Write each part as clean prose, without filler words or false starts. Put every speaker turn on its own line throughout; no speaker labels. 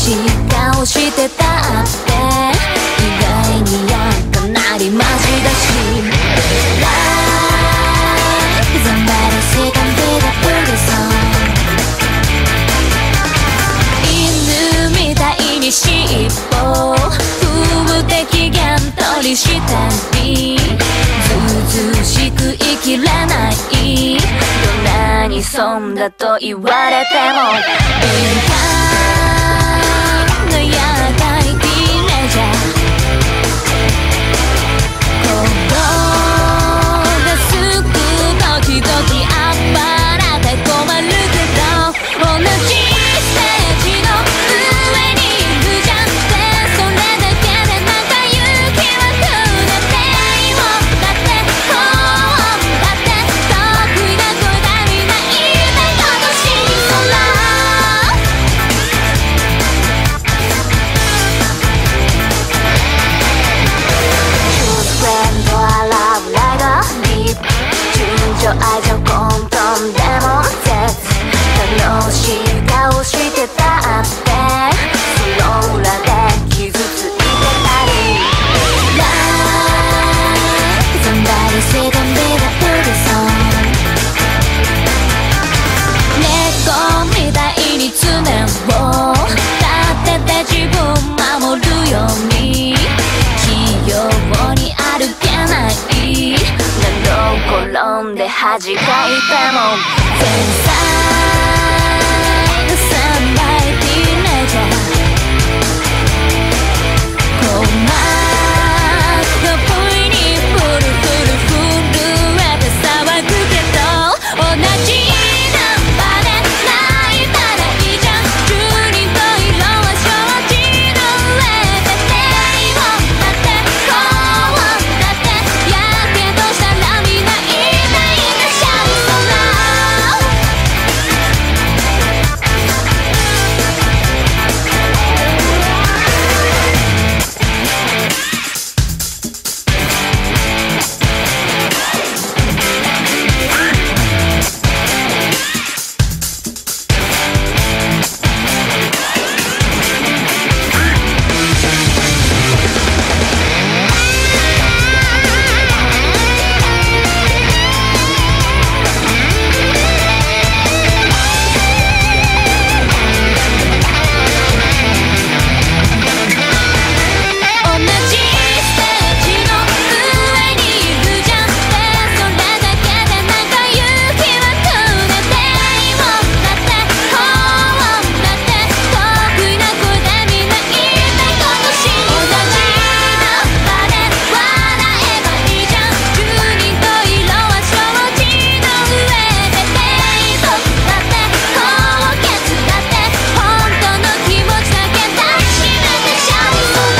しい顔してたって意外にかなりマジだしSomebody say I'm big up for the song 犬みたいに尻尾風的減取りしたりずうずうしく生きれないどんなに損だと言われても敏感な厄介ティーネイジャー心がすく時々あっぱらで困るけど同じステージの上にいるじゃんってそれだけでなんか勇気はくれて今だってこうだって得意な声でみんな言いたいことしそうなChoose friendと洗うライドリップ順序愛情混沌でも絶楽しい顔してたってその裏で傷ついてたり Somebody say don't be the pretty song 猫みたいに常を立てて自分守るように器用に歩けない何度転んで恥かいても天才のサンライティーネイジャー困った不意にフルフル震えて騒ぐけど同じナンバーで泣いたらいいじゃん十人十色は承知の上で平穏だって幸運だってやけどしたらみんな言いたいんだシャウトな同じステージの上にいるじゃんってそれだけでなんか勇気はくれて今だって幸運だって得意な声でみんな言いたいことし同じナンバーで笑えばいいじゃん十人十色は承知の上で平凡だって高潔だって本当の気持ちだけ抱きしめてシャウトな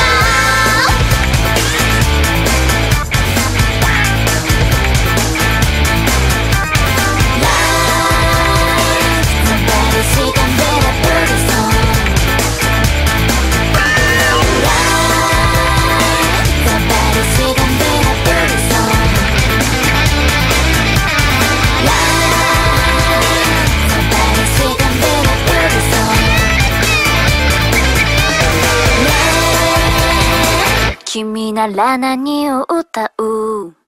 Somebody say I'm better for the song Somebody say I'm better for the song Somebody say I'm better for the song 君なら何を歌う